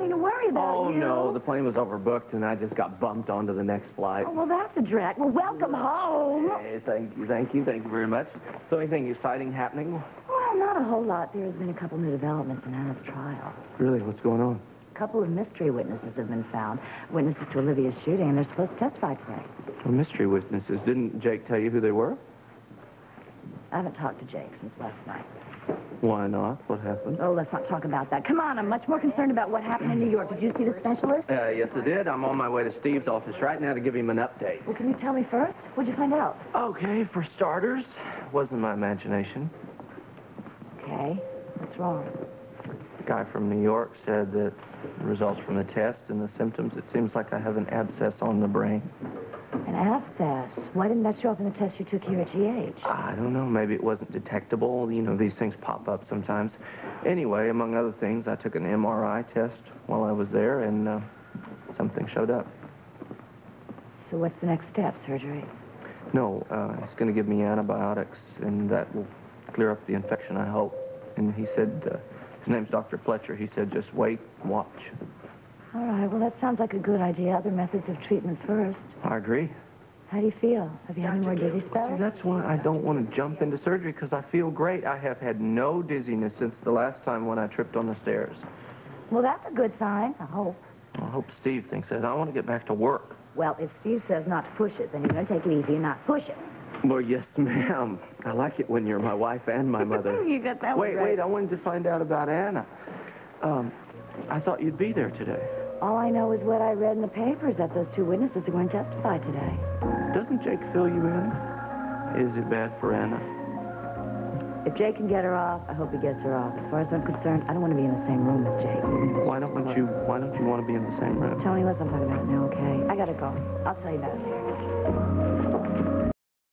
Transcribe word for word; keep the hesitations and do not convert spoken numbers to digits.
to worry about Oh, you. no, the plane was overbooked, and I just got bumped onto the next flight. Oh, well, that's a drag. Well, welcome home. Hey, thank you, thank you, thank you very much. So anything exciting happening? Well, not a whole lot. There has been a couple new developments in Anna's trial. Really, what's going on? A couple of mystery witnesses have been found. Witnesses to Olivia's shooting, and they're supposed to testify today. Well, mystery witnesses. Didn't Jake tell you who they were? I haven't talked to Jake since last night. Why not? What happened? Oh, let's not talk about that. Come on, I'm much more concerned about what happened in New York. Did you see the specialist? Uh, yes, I did. I'm on my way to Steve's office right now to give him an update. Well, can you tell me first? What'd you find out? Okay, for starters, wasn't my imagination. Okay. What's wrong? The guy from New York said that the results from the test and the symptoms, it seems like I have an abscess on the brain. An abscess? Why didn't that show up in the test you took here at G H? I don't know. Maybe it wasn't detectable. You know, these things pop up sometimes. Anyway, among other things, I took an M R I test while I was there, and uh, something showed up. So what's the next step? Surgery? No, uh, he's going to give me antibiotics, and that will clear up the infection, I hope. And he said, uh, his name's Doctor Fletcher. He said, just wait, watch. All right, well, that sounds like a good idea. Other methods of treatment first. I agree. How do you feel? Have you had any more dizzy spells? See, that's why I don't want to jump into surgery, because I feel great. I have had no dizziness since the last time when I tripped on the stairs. Well, that's a good sign, I hope. I hope Steve thinks that. I want to get back to work. Well, if Steve says not to push it, then you're going to take it easy and not push it. Well, yes, ma'am. I like it when you're my wife and my mother. You got that one Wait, right. wait, I wanted to find out about Anna. Um, I thought you'd be there today. All I know is what I read in the papers, that those two witnesses are going to testify today. Doesn't Jake fill you in? Is it bad for Anna? If Jake can get her off, I hope he gets her off. As far as I'm concerned, I don't want to be in the same room with Jake. Why don't you, why don't you want to be in the same room? Tony, let's not talk about it now, okay? I gotta go. I'll tell you about it later.